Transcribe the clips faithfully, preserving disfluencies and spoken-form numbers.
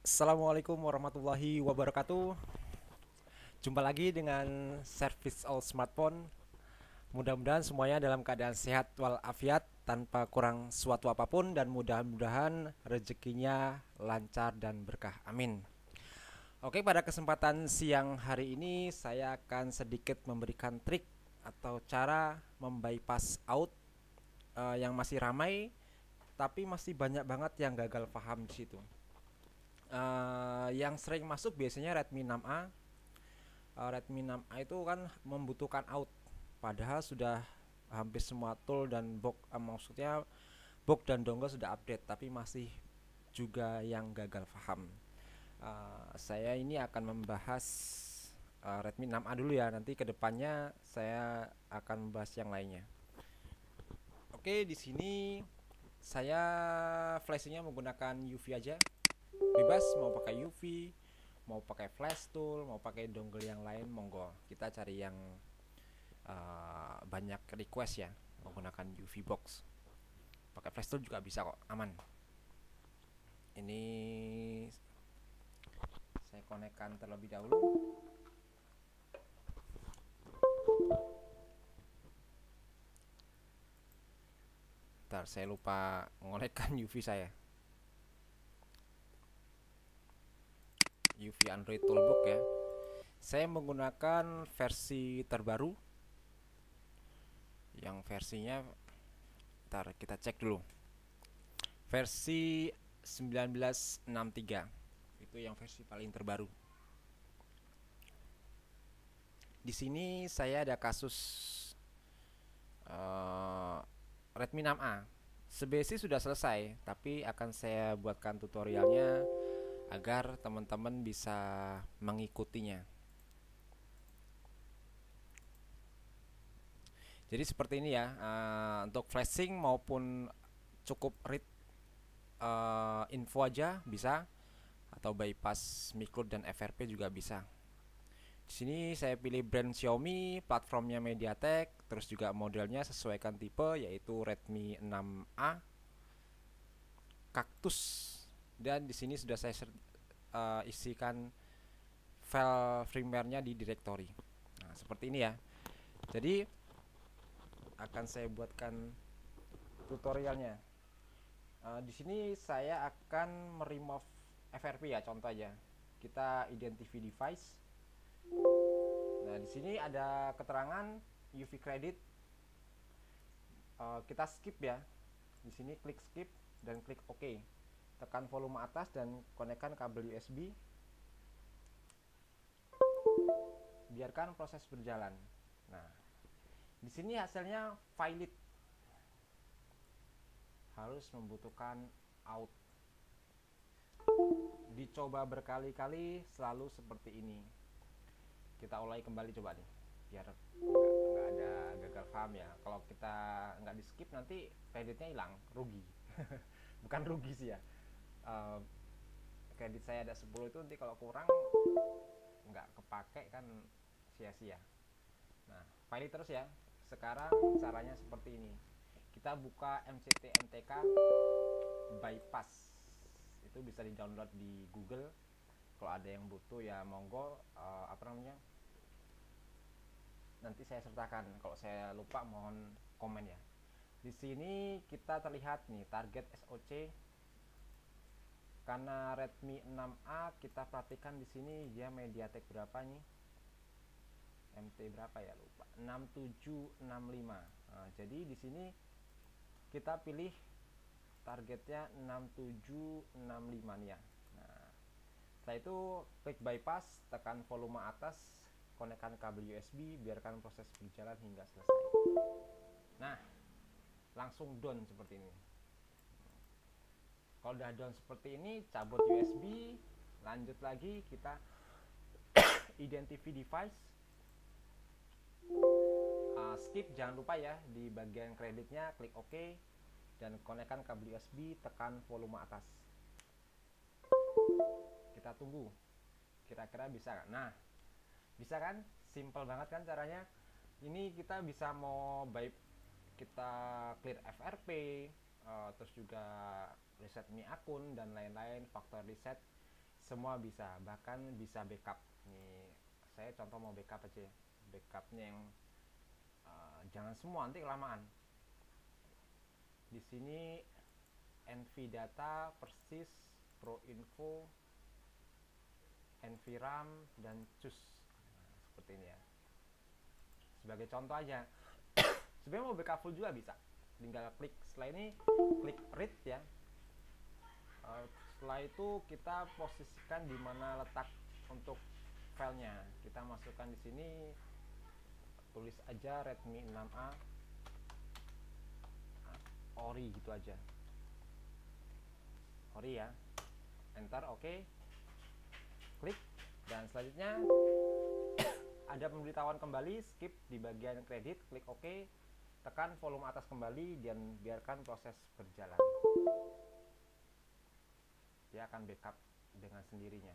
Assalamualaikum warahmatullahi wabarakatuh. Jumpa lagi dengan Service All Smartphone. Mudah-mudahan semuanya dalam keadaan sehat walafiat tanpa kurang suatu apapun dan mudah-mudahan rezekinya lancar dan berkah. Amin. Oke, pada kesempatan siang hari ini saya akan sedikit memberikan trik atau cara membypass out eh, yang masih ramai tapi masih banyak banget yang gagal paham di situ. Eh, yang sering masuk biasanya Redmi enam A. Eh, Redmi enam A itu kan membutuhkan out, padahal sudah hampir semua tool dan box, eh, maksudnya box dan dongle sudah update, tapi masih juga yang gagal paham. Eh, saya ini akan membahas eh, Redmi enam A dulu ya. Nanti kedepannya saya akan membahas yang lainnya. Oke, di sini saya flashingnya menggunakan U V aja. Bebas mau pakai U V, mau pakai flash tool, mau pakai dongle yang lain, monggo. Kita cari yang uh, banyak request ya, menggunakan U V box. Pakai flash tool juga bisa kok, aman. Ini saya konekkan terlebih dahulu. Ntar saya lupa mengonekkan U V saya. U V Android Toolbox ya. Saya menggunakan versi terbaru. Yang versinya ntar kita cek dulu. Versi sembilan belas enam puluh tiga. Itu yang versi paling terbaru. Di sini saya ada kasus uh, Redmi enam A. Sebesi sudah selesai, tapi akan saya buatkan tutorialnya agar teman-teman bisa mengikutinya. Jadi seperti ini ya, uh, untuk flashing maupun cukup read uh, info aja bisa, atau bypass micro dan F R P juga bisa. Di sini saya pilih brand Xiaomi, platformnya MediaTek, terus juga modelnya sesuaikan tipe yaitu Redmi enam A Cactus. Dan di sini sudah saya uh, isikan file firmware-nya di directory. Nah, seperti ini ya. Jadi akan saya buatkan tutorialnya. Uh, di sini saya akan meremove F R P ya, contoh aja. Kita identify device. Nah, di sini ada keterangan U V credit. Uh, kita skip ya. Di sini klik skip dan klik OK. Tekan volume atas dan konekkan kabel U S B. Biarkan proses berjalan. Nah, di sini hasilnya valid. Harus membutuhkan out. Dicoba berkali-kali selalu seperti ini. Kita ulangi kembali coba nih, biar nggak ada gagal paham ya. Kalau kita nggak di skip nanti kreditnya hilang, rugi. Bukan rugi sih ya. Uh, kredit saya ada sepuluh itu nanti kalau kurang nggak kepake kan sia-sia. Nah, pilih terus ya. Sekarang caranya seperti ini. Kita buka M C T M T K bypass. Itu bisa di-download di Google. Kalau ada yang butuh ya monggo, uh, apa namanya? Nanti saya sertakan. Kalau saya lupa mohon komen ya. Di sini kita terlihat nih target S O C. Karena Redmi enam A kita perhatikan di sini dia MediaTek berapa nih? M T berapa ya, lupa. enam tujuh enam lima. Nah, jadi di sini kita pilih targetnya enam tujuh enam lima nih ya. Nah, setelah itu klik bypass, tekan volume atas, konekkan kabel U S B, biarkan proses berjalan hingga selesai. Nah, langsung down seperti ini. Kalau udah down seperti ini, cabut U S B, lanjut lagi kita identify device. Uh, skip, jangan lupa ya di bagian kreditnya klik OK dan konekkan kabel U S B, tekan volume atas. Kita tunggu. Kira-kira bisa kan? Nah, bisa kan? Simple banget kan caranya. Ini kita bisa mau baik kita clear F R P, uh, terus juga reset Mi akun dan lain-lain, faktor reset. semua bisa, bahkan bisa backup. Nih saya contoh mau backup aja, backupnya yang uh, jangan semua nanti kelamaan. Di sini NVData, Persis, Proinfo, NVRAM, dan cus. Nah, seperti ini ya, sebagai contoh aja. Sebenarnya mau backup full juga bisa, tinggal klik setelah ini, klik read ya. Uh, setelah itu kita posisikan di mana letak untuk filenya. Kita masukkan di sini, tulis aja Redmi enam A ori gitu aja, ori ya, enter, oke, okay. Klik, dan selanjutnya ada pemberitahuan kembali, skip di bagian kredit, klik oke, okay. Tekan volume atas kembali dan biarkan proses berjalan. Dia akan backup dengan sendirinya.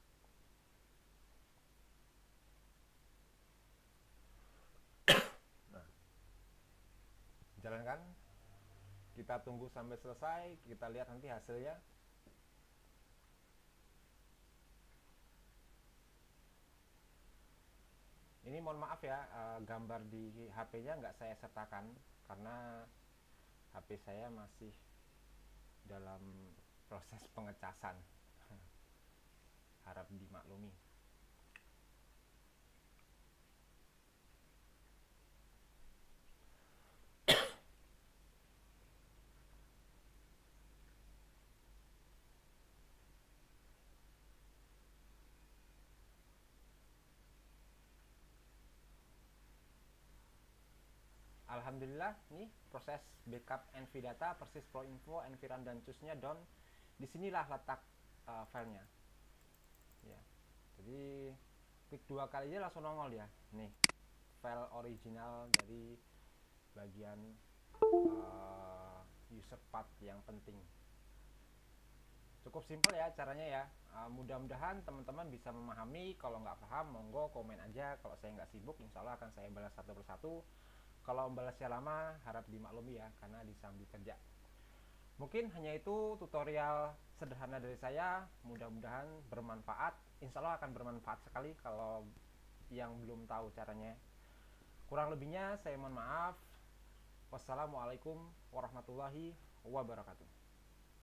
Nah, jalankan, kita tunggu sampai selesai, kita lihat nanti hasilnya. Ini mohon maaf ya, gambar di H P-nya nggak saya sertakan karena H P saya masih dalam proses pengecasan. Harap dimaklumi. Alhamdulillah, nih proses backup NVData, Persis, Proinfo, NVRAM, dan cusnya down. Disinilah letak uh, filenya. Ya, jadi klik dua kali aja langsung nongol ya. Nih, file original dari bagian uh, user path yang penting. Cukup simpel ya caranya ya. Uh, mudah-mudahan teman-teman bisa memahami. Kalau nggak paham, monggo komen aja. Kalau saya nggak sibuk, insya Allah akan saya balas satu persatu. Kalau membalasnya lama, harap dimaklumi ya, karena disambi kerja. Mungkin hanya itu tutorial sederhana dari saya. Mudah-mudahan bermanfaat. Insya Allah akan bermanfaat sekali kalau yang belum tahu caranya. Kurang lebihnya saya mohon maaf. Wassalamualaikum warahmatullahi wabarakatuh.